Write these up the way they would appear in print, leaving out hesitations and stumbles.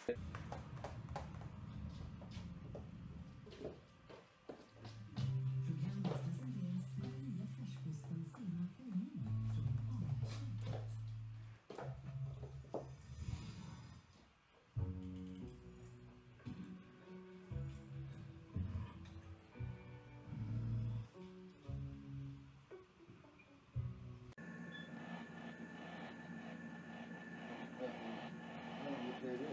There it is.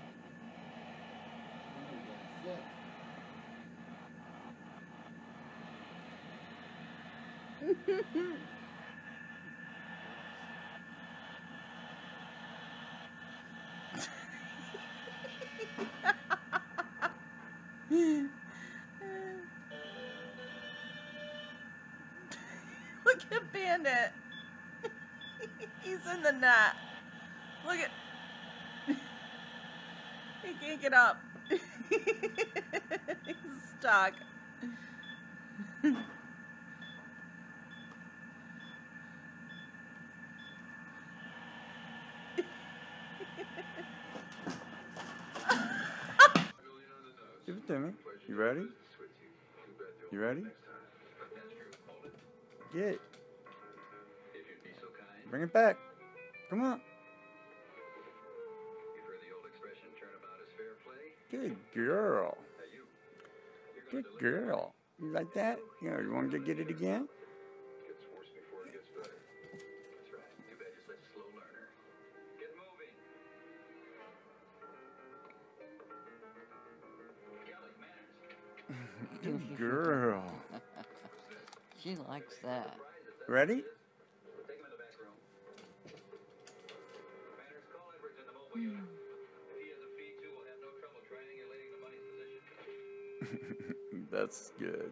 Look at Bandit. He's in the net. Look at. He can't get up. He's stuck. Give it to me. You ready? You ready? Get it. Bring it back. Come on. Good girl. Good girl. You like that? You know, you want to get it again? Good girl. She likes that. Ready? That's good.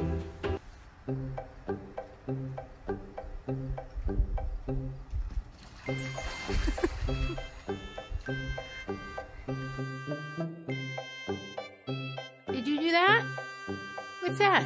Did you do that? What's that?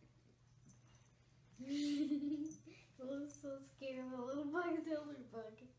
I was so scared of the little bug, the other bug.